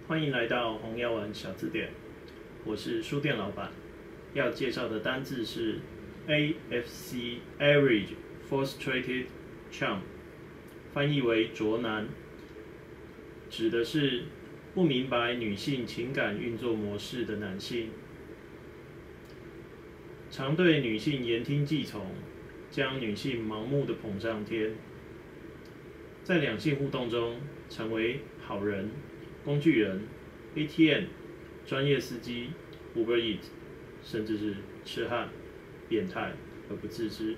欢迎来到红药丸小字典，我是书店老板。要介绍的单字是 AFC Average Frustrated Chump， 翻译为卓男，指的是不明白女性情感运作模式的男性，常对女性言听计从，将女性盲目的捧上天，在两性互动中成为好人、工具人、ATM、专业司机、Uber Eats， 甚至是痴汉、变态而不自知。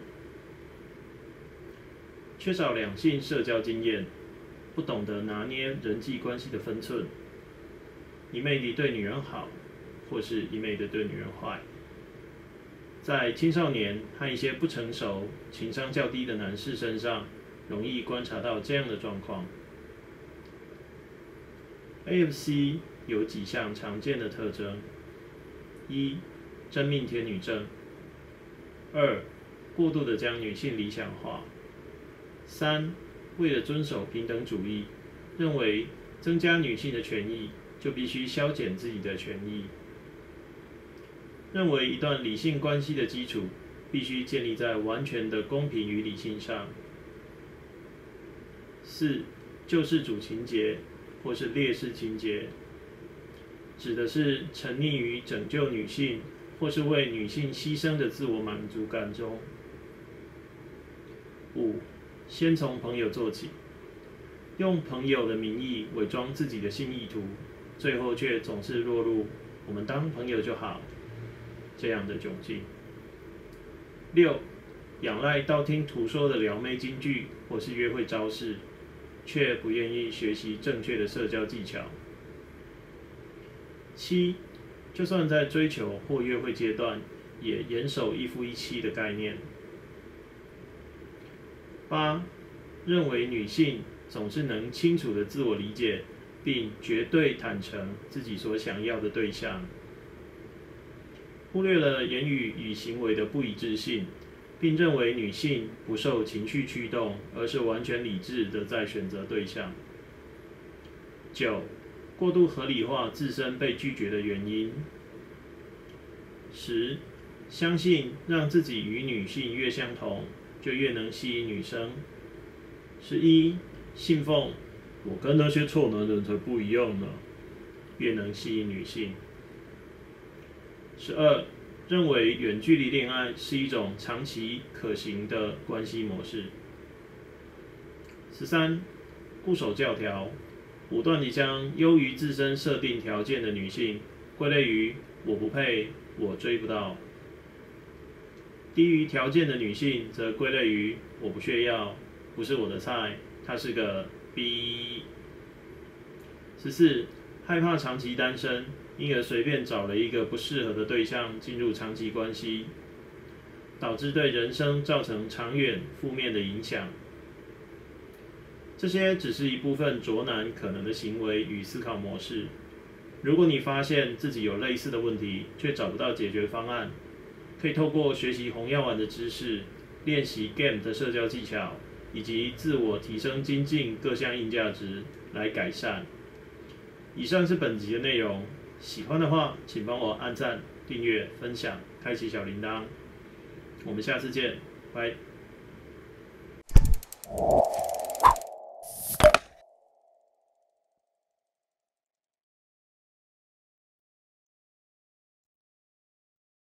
缺少两性社交经验，不懂得拿捏人际关系的分寸，一昧地对女人好，或是一昧地对女人坏。在青少年和一些不成熟、情商较低的男士身上，容易观察到这样的状况。AFC 有几项常见的特征：一、真命天女症；二、过度的将女性理想化；三、为了遵守平等主义，认为增加女性的权益就必须削减自己的权益；认为一段理性关系的基础必须建立在完全的公平与理性上；四、救世主情节或是烈士情节，指的是沉溺于拯救女性或是为女性牺牲的自我满足感中。五、先从朋友做起，用朋友的名义伪装自己的性意图，最后却总是落入我们当朋友就好这样的窘境。六、仰赖道听途说的撩妹金句或是约会招式，却不愿意学习正确的社交技巧。七、就算在追求或约会阶段，也严守一夫一妻的概念。八、认为女性总是能清楚地自我理解，并绝对坦诚自己所想要的对象，忽略了言语与行为的不一致性，并认为女性不受情绪驱动，而是完全理智的在选择对象。九、过度合理化自身被拒绝的原因。10、相信让自己与女性越相同，就越能吸引女生。11、信奉我跟那些臭男人才不一样呢，越能吸引女性。12、认为远距离恋爱是一种长期可行的关系模式。13、固守教条，不断地将优于自身设定条件的女性归类于我不配，我追不到；低于条件的女性则归类于我不屑要，不是我的菜，她是个 B。14、害怕长期单身，因而随便找了一个不适合的对象进入长期关系，导致对人生造成长远负面的影响。这些只是一部分卓男可能的行为与思考模式。如果你发现自己有类似的问题，却找不到解决方案，可以透过学习红药丸的知识，练习 Game 的社交技巧，以及自我提升精进各项硬价值来改善。以上是本集的内容，喜欢的话请帮我按赞、订阅、分享、开启小铃铛。我们下次见，拜。